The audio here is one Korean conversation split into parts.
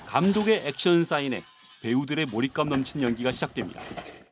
감독의 액션 사인에 배우들의 몰입감 넘친 연기가 시작됩니다.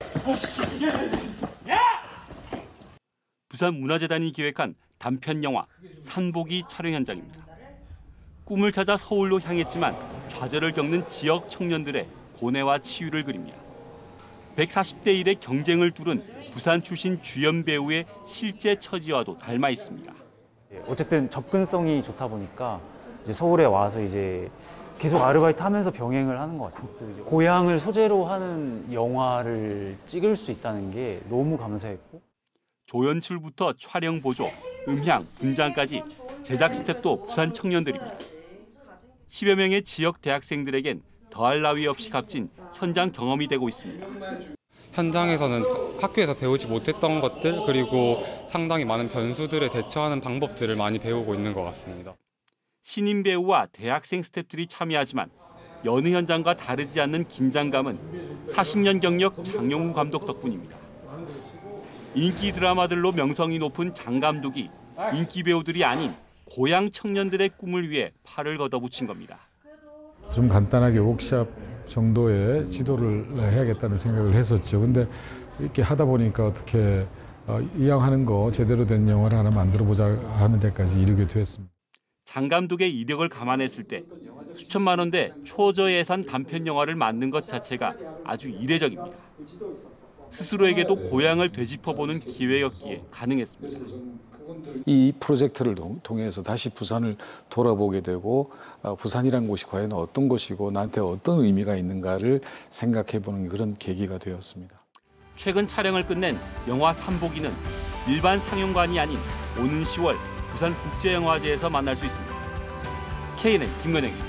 부산문화재단이 기획한 단편 영화 산보기 촬영 현장입니다. 꿈을 찾아 서울로 향했지만 좌절을 겪는 지역 청년들의 고뇌와 치유를 그립니다. 140대 1의 경쟁을 뚫은 부산 출신 주연 배우의 실제 처지와도 닮아 있습니다. 어쨌든 접근성이 좋다 보니까 이제 서울에 와서 이제 계속 아르바이트 하면서 병행을 하는 것 같아요. 또 이제 고향을 소재로 하는 영화를 찍을 수 있다는 게 너무 감사했고. 조연출부터 촬영 보조, 음향, 분장까지 제작 스텝도 부산 청년들입니다. 10여 명의 지역 대학생들에겐 더할 나위 없이 값진 현장 경험이 되고 있습니다. 현장에서는 학교에서 배우지 못했던 것들 그리고 상당히 많은 변수들에 대처하는 방법들을 많이 배우고 있는 것 같습니다. 신인 배우와 대학생 스태프들이 참여하지만 여느 현장과 다르지 않는 긴장감은 40년 경력 장용우 감독 덕분입니다. 인기 드라마들로 명성이 높은 장 감독이 인기 배우들이 아닌 고향 청년들의 꿈을 위해 팔을 걷어붙인 겁니다. 좀 간단하게 워크숍 정도의 지도를 해야겠다는 생각을 했었죠. 근데 이렇게 하다 보니까 어떻게 이왕하는 거 제대로 된 영화를 하나 만들어보자 하는 데까지 이르게 되었습니다. 장 감독의 이력을 감안했을 때 수천만 원대 초저예산 단편 영화를 만든 것 자체가 아주 이례적입니다. 스스로에게도 고향을 되짚어보는 기회였기에 가능했습니다. 이 프로젝트를 통해서 다시 부산을 돌아보게 되고 부산이란 곳이 과연 어떤 곳이고 나한테 어떤 의미가 있는가를 생각해보는 그런 계기가 되었습니다. 최근 촬영을 끝낸 영화 산보기는 일반 상영관이 아닌 오는 10월 부산국제영화제에서 만날 수 있습니다. KNN 김건영입니다.